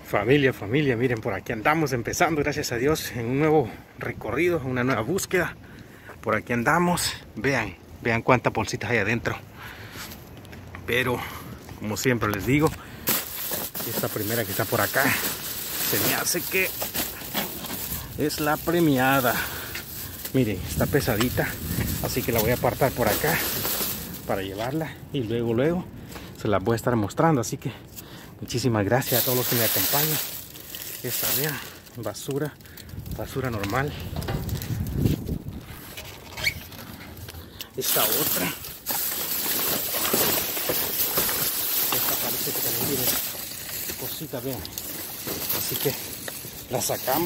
Familia, miren, por aquí andamos empezando, gracias a Dios, en un nuevo recorrido, una nueva búsqueda. Por aquí andamos, vean cuántas bolsitas hay adentro. Pero, como siempre les digo, esta primera que está por acá, se me hace que es la premiada. Miren, está pesadita, así que la voy a apartar por acá para llevarla y luego se las voy a estar mostrando. Así que muchísimas gracias a todos los que me acompañan. Esta, vean, basura normal. Esta otra, esta parece que también tiene cositas, vean. Así que la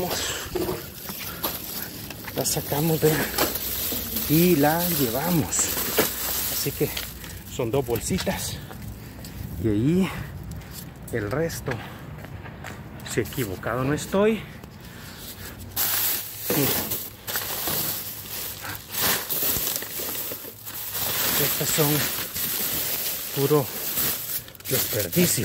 sacamos, vean, y la llevamos. Así que son 2 bolsitas y ahí el resto, si equivocado no estoy. Estas son puro desperdicio.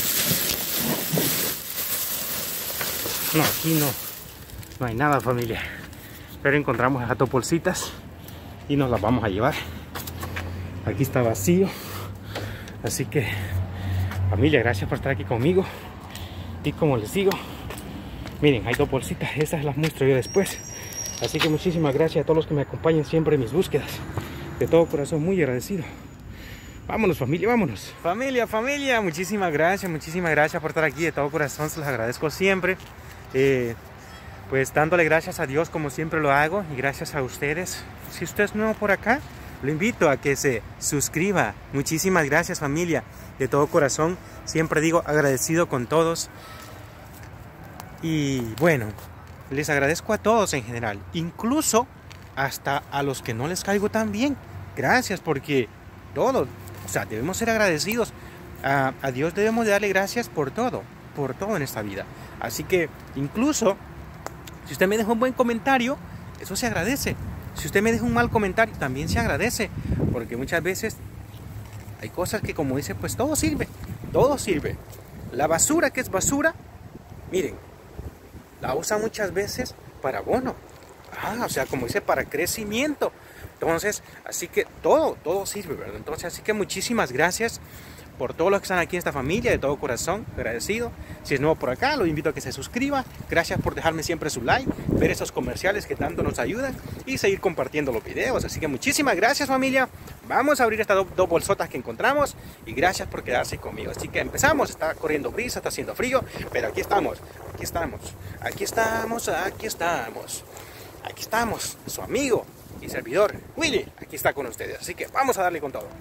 No, aquí no hay nada, familia. Pero encontramos esas 2 bolsitas y nos las vamos a llevar. Aquí está vacío. Así que, familia, gracias por estar aquí conmigo. Y como les digo, miren, hay 2 bolsitas. Esas las muestro yo después. Así que muchísimas gracias a todos los que me acompañan siempre en mis búsquedas. De todo corazón, muy agradecido. Vámonos, familia, vámonos. Familia, muchísimas gracias por estar aquí. De todo corazón se los agradezco siempre. Pues dándole gracias a Dios como siempre lo hago, y gracias a ustedes. Si usted es nuevo por acá, lo invito a que se suscriba. Muchísimas gracias, familia, de todo corazón. Siempre digo agradecido con todos. Y bueno, les agradezco a todos en general, incluso hasta a los que no les caigo tan bien. Gracias, porque todos, o sea, debemos ser agradecidos. A Dios debemos de darle gracias por todo en esta vida. Así que incluso si usted me deja un buen comentario, eso se agradece. Si usted me deja un mal comentario, también se agradece. Porque muchas veces hay cosas que, como dice, pues todo sirve. La basura, que es basura, miren, la usan muchas veces para abono. O sea, como dice, para crecimiento. Entonces, así que todo sirve, ¿verdad? Entonces, así que muchísimas gracias por todos los que están aquí en esta familia, de todo corazón, agradecido. Si es nuevo por acá, lo invito a que se suscriba. Gracias por dejarme siempre su like, ver esos comerciales que tanto nos ayudan y seguir compartiendo los videos. Así que muchísimas gracias, familia. Vamos a abrir estas 2 bolsotas que encontramos y gracias por quedarse conmigo. Así que empezamos. Está corriendo brisa, está haciendo frío, pero aquí estamos, su amigo y servidor Willy, aquí está con ustedes. Así que vamos a darle con todo.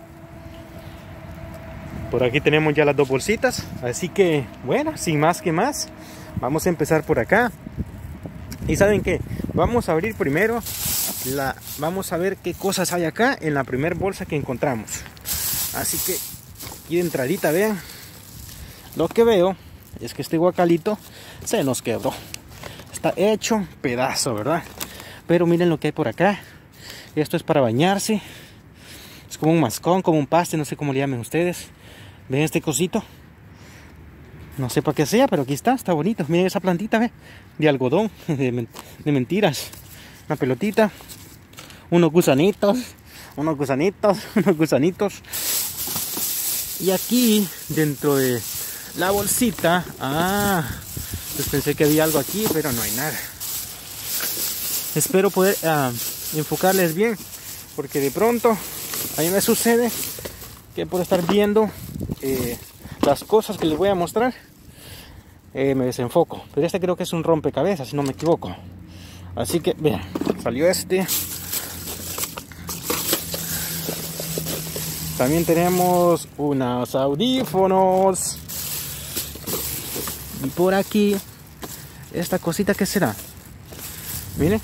Por aquí tenemos ya las 2 bolsitas, así que bueno, sin más que más, vamos a empezar por acá. Y ¿saben qué? Vamos a abrir primero vamos a ver qué cosas hay acá en la primera bolsa que encontramos. Así que aquí de entradita, vean, lo que veo es que este guacalito se nos quebró. Está hecho pedazo, ¿verdad? Pero miren lo que hay por acá. Esto es para bañarse. Es como un mascón, como un paste, no sé cómo le llamen ustedes. ¿Ven este cosito? No sé para qué sea, pero aquí está bonito. Miren esa plantita, ¿ve? De algodón, de mentiras. Una pelotita. Unos gusanitos. Y aquí, dentro de la bolsita, pues pensé que había algo aquí, pero no hay nada. Espero poder enfocarles bien, porque de pronto a mí me sucede que por estar viendo las cosas que les voy a mostrar, me desenfoco. Pero este creo que es un rompecabezas, si no me equivoco. Así que vean, salió este. También tenemos unos audífonos. Y por aquí, esta cosita, ¿qué será? Miren,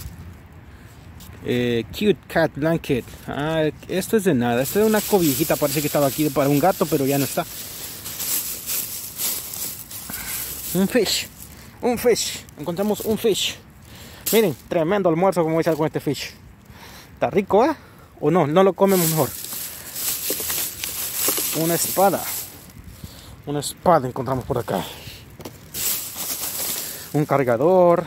Cute Cat Blanket. Esto es de nada. Esto es una cobijita, parece que estaba aquí para un gato, pero ya no está. Un fish. Encontramos un fish. Miren, tremendo almuerzo, como dice con este fish. Está rico, ¿eh? O no lo comemos mejor. Una espada encontramos por acá. Un cargador.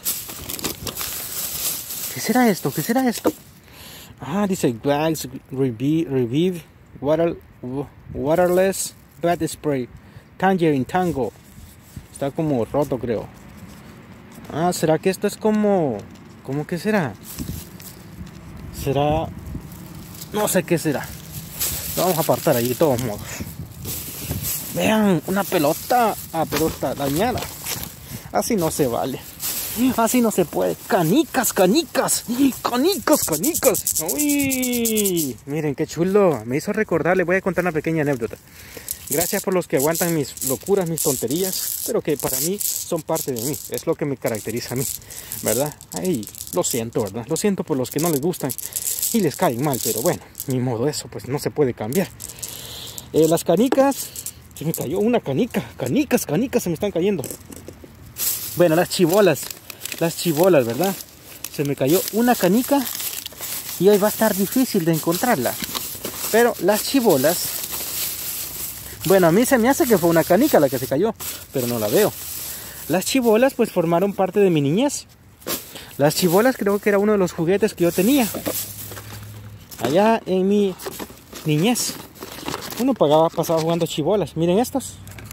¿Qué será esto? ¿Qué será esto? Ah, dice Bags Revive Waterless Bat Spray Tangerine Tango. Está como roto, creo. Ah, ¿será que esto es como... ¿Cómo que será? ¿Será? No sé qué será. Lo vamos a apartar ahí de todos modos. Vean, una pelota. Ah, pero está dañada. Así no se vale. Así no se puede. Canicas, canicas. Canicas, canicas. Uy, miren qué chulo. Me hizo recordar, les voy a contar una pequeña anécdota. Gracias por los que aguantan mis locuras, mis tonterías, pero que para mí son parte de mí. Es lo que me caracteriza a mí, ¿verdad? Ay, lo siento, ¿verdad? Lo siento por los que no les gustan y les caen mal, pero bueno, ni modo, eso pues no se puede cambiar. Las canicas, se me cayó una canica. Canicas, canicas se me están cayendo. Bueno, las chibolas, ¿verdad? Se me cayó una canica y hoy va a estar difícil de encontrarla. Pero las chibolas... Bueno, a mí se me hace que fue una canica la que se cayó, pero no la veo. Las chibolas pues formaron parte de mi niñez. Las chibolas creo que era uno de los juguetes que yo tenía allá en mi niñez. Uno pasaba jugando chibolas. Miren estos.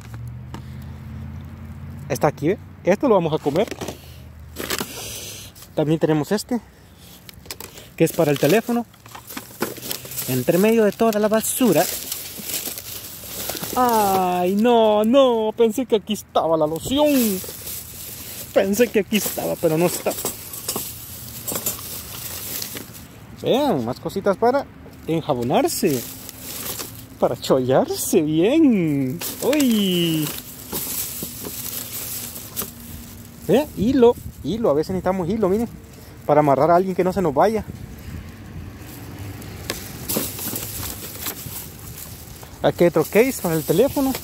Está aquí, ¿eh? Esto lo vamos a comer. También tenemos este, que es para el teléfono. Entre medio de toda la basura. Ay, no, pensé que aquí estaba la loción. Pensé que aquí estaba, pero no está. Vean, más cositas para enjabonarse. Para chollarse bien. Uy. Vean, hilo, a veces necesitamos hilo, miren. Para amarrar a alguien que no se nos vaya. Aquí hay otro case para el teléfono.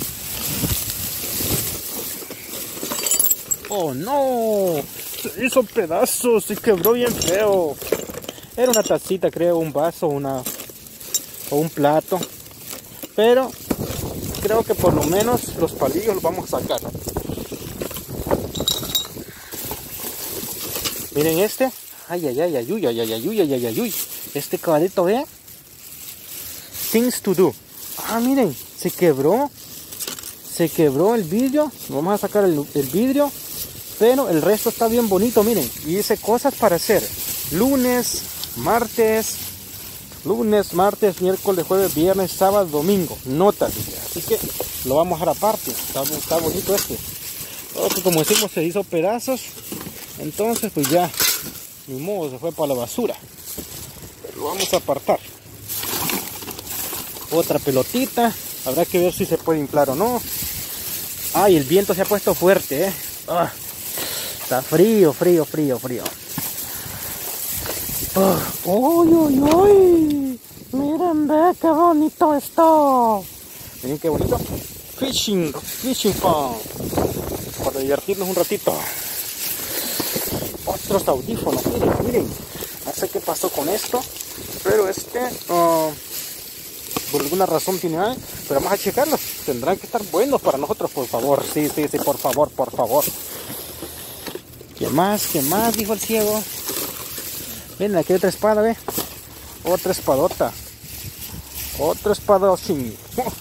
Oh no, se hizo pedazos, se quebró bien feo. Era una tacita, creo, un vaso, o un plato. Pero creo que por lo menos los palillos los vamos a sacar. Miren este. Ay. Este caballito, vea. Things to do. Ah, miren, se quebró el vidrio. Vamos a sacar el vidrio, pero el resto está bien bonito, miren. Y dice cosas para hacer lunes, martes, miércoles, jueves, viernes, sábado, domingo. Notas, así que lo vamos a dejar aparte. Está bonito este. Porque como decimos, se hizo pedazos. Entonces pues ya, ni modo, se fue para la basura. Lo vamos a apartar. Otra pelotita, habrá que ver si se puede inflar o no. Ay, el viento se ha puesto fuerte, está frío. ¡Uy! Miren, ve qué bonito esto. Miren qué bonito. Fishing fun. Para divertirnos un ratito. Otros audífonos, miren. No sé qué pasó con esto, pero por alguna razón tiene algo, pero vamos a checarlos. Tendrán que estar buenos para nosotros, por favor. Sí, por favor. ¿Qué más? Dijo el ciego. Miren, aquí hay otra espada, ¿ve? Otra espadota. Otro espadachín.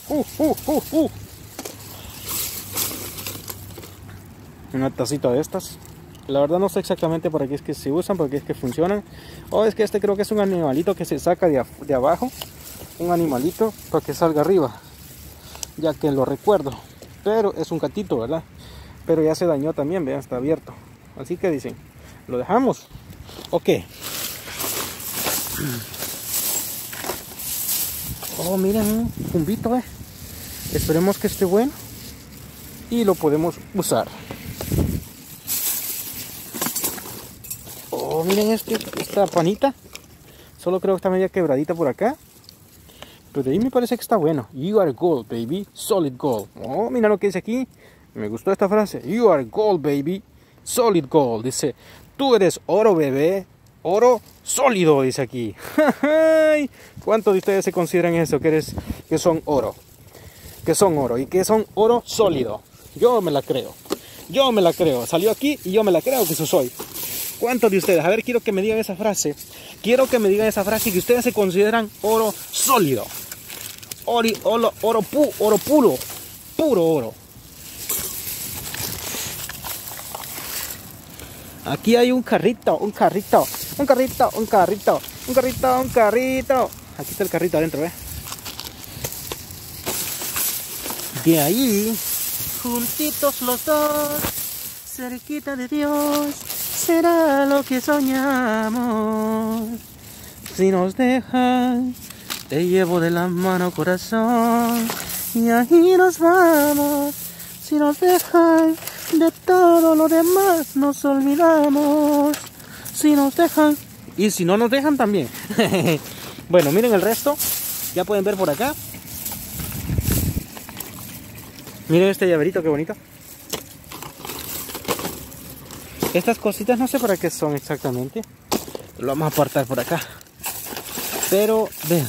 Una tacita de estas. La verdad no sé exactamente para qué es que se usan, para qué es que funcionan. Es que este creo que es un animalito que se saca de abajo. Un animalito para que salga arriba, ya que lo recuerdo, pero es un gatito, ¿verdad? Pero ya se dañó también, vean, está abierto, así que dicen, lo dejamos. Ok. Oh, miren, un jumbito, esperemos que esté bueno y lo podemos usar. Oh, miren esta panita, solo creo que está media quebradita por acá. Pero de ahí me parece que está bueno. You are gold, baby. Solid gold. Oh, mira lo que dice aquí. Me gustó esta frase. You are gold, baby. Solid gold. Dice, tú eres oro, bebé. Oro sólido, dice aquí. ¿Cuántos de ustedes se consideran eso? Que son oro. Que son oro. Y que son oro sólido. Yo me la creo. Yo me la creo. Salió aquí y yo me la creo que eso soy. ¿Cuántos de ustedes? A ver, quiero que me digan esa frase. Quiero que me digan esa frase que ustedes se consideran oro sólido. Oro puro. Puro oro. Aquí hay un carrito. Aquí está el carrito adentro, ¿eh? De ahí, juntitos los dos, cerquita de Dios, será lo que soñamos. Si nos dejan, te llevo de la mano, corazón, y ahí nos vamos. Si nos dejan, de todo lo demás nos olvidamos. Si nos dejan, y si no nos dejan también. Bueno, miren el resto, ya pueden ver por acá. Miren este llaverito, qué bonito. Estas cositas no sé para qué son exactamente. Lo vamos a apartar por acá. Pero vean.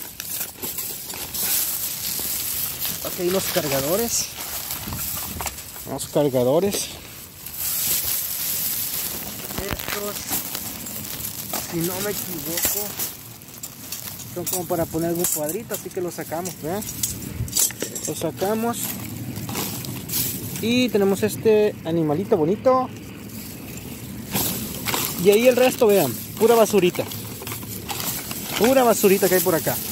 Aquí hay los cargadores. Estos, si no me equivoco, son como para poner algún cuadrito, así que los sacamos, ¿vean? Los sacamos. Y tenemos este animalito bonito. Y ahí el resto, vean, pura basurita. Pura basurita que hay por acá.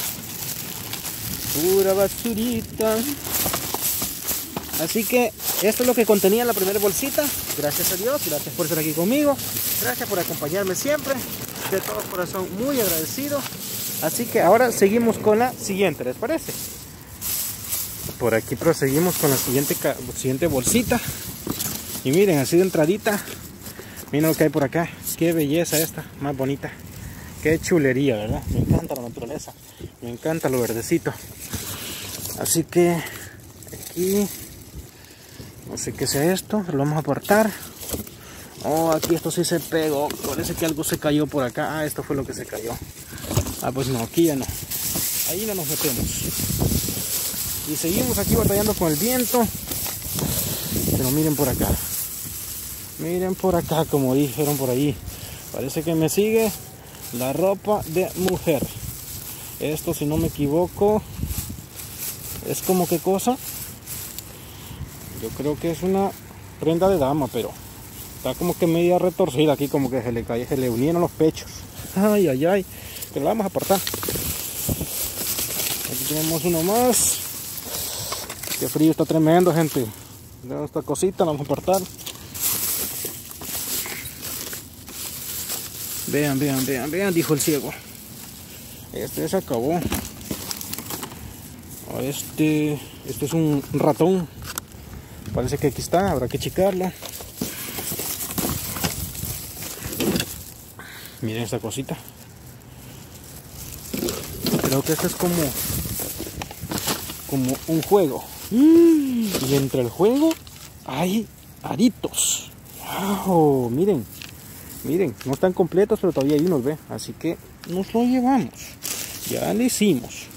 Pura basurita. Así que esto es lo que contenía la primera bolsita. Gracias a Dios, gracias por estar aquí conmigo. Gracias por acompañarme siempre. De todo corazón, muy agradecido. Así que ahora seguimos con la siguiente, ¿les parece? Por aquí proseguimos con la siguiente bolsita. Y miren, así de entradita. Miren lo que hay por acá. Qué belleza esta, más bonita. Qué chulería, ¿verdad? Me encanta la naturaleza. Me encanta lo verdecito. Así que aquí, no sé qué sea esto, lo vamos a apartar. Oh, aquí esto sí se pegó. Parece que algo se cayó por acá. Ah, esto fue lo que se cayó. Ah, pues no, aquí ya no. Ahí no nos metemos. Y seguimos aquí batallando con el viento. Pero miren por acá. Miren por acá, como dijeron por ahí. Parece que me sigue la ropa de mujer. Esto, si no me equivoco, es como qué cosa. Yo creo que es una prenda de dama, pero está como que media retorcida aquí, como que se le unieron los pechos. Ay, ay, ay. Pero la vamos a apartar. Aquí tenemos uno más. Qué frío está tremendo, gente. Esta cosita la vamos a apartar. Vean, vean, vean, vean, dijo el ciego. Este se acabó. Este es un ratón. Parece que aquí está, habrá que checarlo. Miren esta cosita. Creo que esto es como un juego. Y entre el juego hay aritos. Wow, miren. Miren, no están completos, pero todavía hay unos, ¿ve? Así que nos lo llevamos. Ya le hicimos.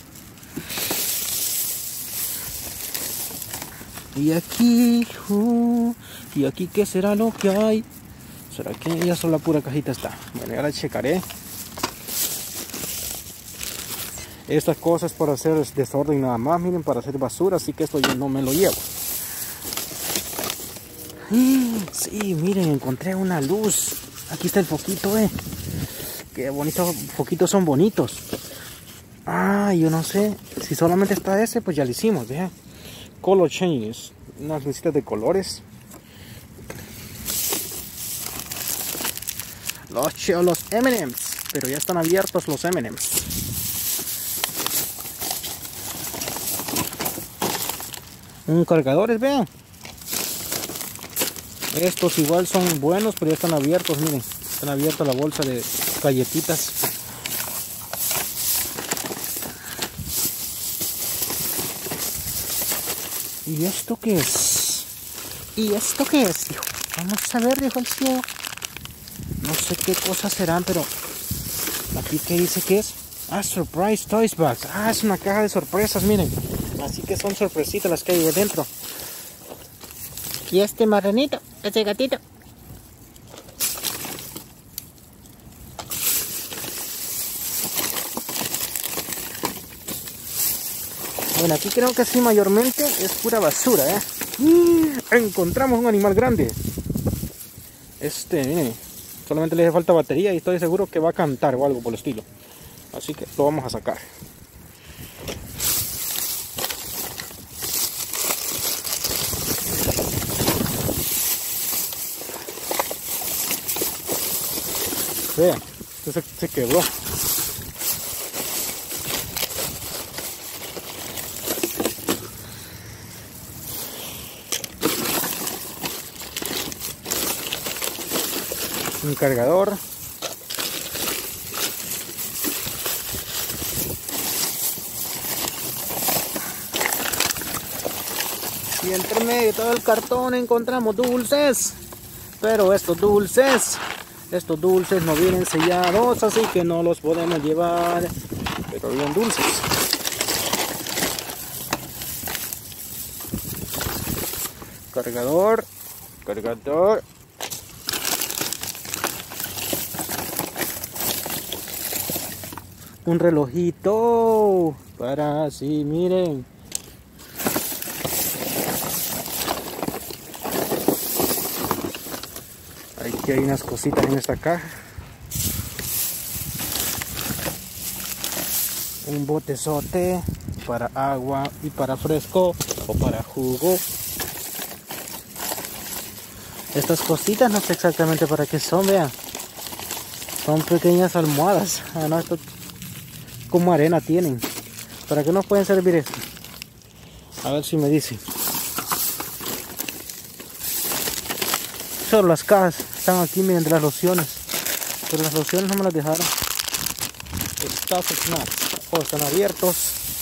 Y aquí, ¿qué será lo que hay? ¿Será que ya solo la pura cajita está? Bueno, ahora checaré. Estas cosas para hacer desorden nada más, miren, para hacer basura, así que esto yo no me lo llevo. Sí, miren, encontré una luz. Aquí está el foquito, qué bonitos foquitos, son bonitos. Ah, yo no sé, si solamente está ese, pues ya lo hicimos, vean. Color changes, unas lucitas de colores. Los M&M's, pero ya están abiertos los M&M's. Cargadores, vean. Estos igual son buenos, pero ya están abiertos, miren. Están abiertas la bolsa de galletitas. ¿Y esto qué es? ¿Y esto qué es? Dijo. Vamos a ver, dijo el ciego. No sé qué cosas serán, pero aquí que dice que es. Ah, Surprise Toys Box. Ah, es una caja de sorpresas, miren. Así que son sorpresitas las que hay de dentro. Y este marranito, este gatito. Bueno, aquí creo que sí mayormente es pura basura, ¿eh? Encontramos un animal grande. Miren, solamente le hace falta batería y estoy seguro que va a cantar o algo por el estilo. Así que lo vamos a sacar. Vean, este se quebró. Un cargador. Y entre medio de todo el cartón encontramos dulces. Pero estos dulces no vienen sellados, así que no los podemos llevar. Pero bien dulces. Cargador. Un relojito para así, miren. Aquí hay unas cositas en esta caja. Un botezote para agua y para fresco o para jugo. Estas cositas no sé exactamente para qué son, vean. Son pequeñas almohadas. Ah, no, esto como arena tienen. ¿Para qué nos pueden servir esto? A ver si me dicen. Solo las cajas están aquí, miren, de las lociones. Pero las lociones no me las dejaron. Estos snacks están abiertos.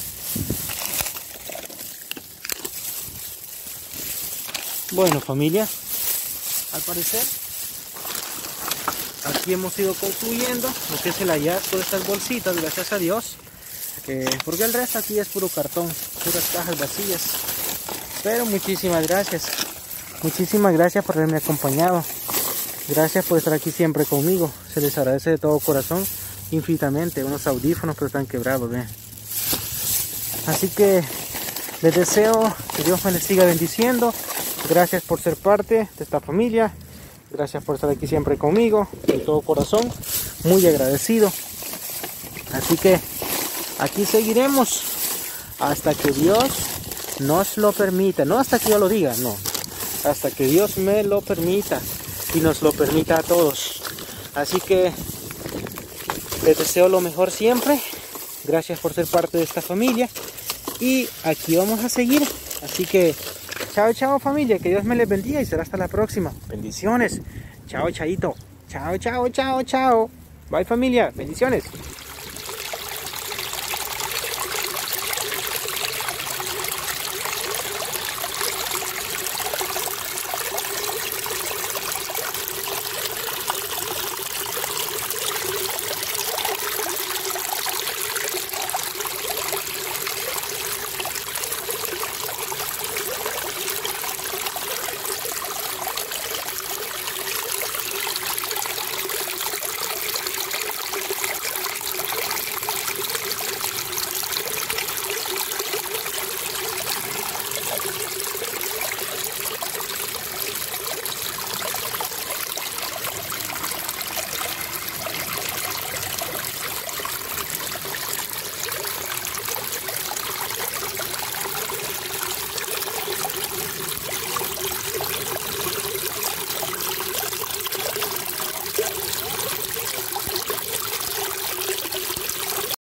Bueno, familia, al parecer aquí hemos ido concluyendo lo que es el hallazgo de estas bolsitas, gracias a Dios, porque el resto aquí es puro cartón, puras cajas vacías. Pero muchísimas gracias por haberme acompañado, gracias por estar aquí siempre conmigo, se les agradece de todo corazón infinitamente. Unos audífonos pero están quebrados, ¿ven? Así que les deseo que Dios me les siga bendiciendo. Gracias por ser parte de esta familia. Gracias por estar aquí siempre conmigo. De todo corazón. Muy agradecido. Así que aquí seguiremos hasta que Dios nos lo permita. No hasta que yo lo diga, no. Hasta que Dios me lo permita. Y nos lo permita a todos. Así que les deseo lo mejor siempre. Gracias por ser parte de esta familia. Y aquí vamos a seguir. Así que chao, chao familia, que Dios me les bendiga y será hasta la próxima. Bendiciones. Chao, chaito. Chao, chao, chao, chao. Bye familia, bendiciones.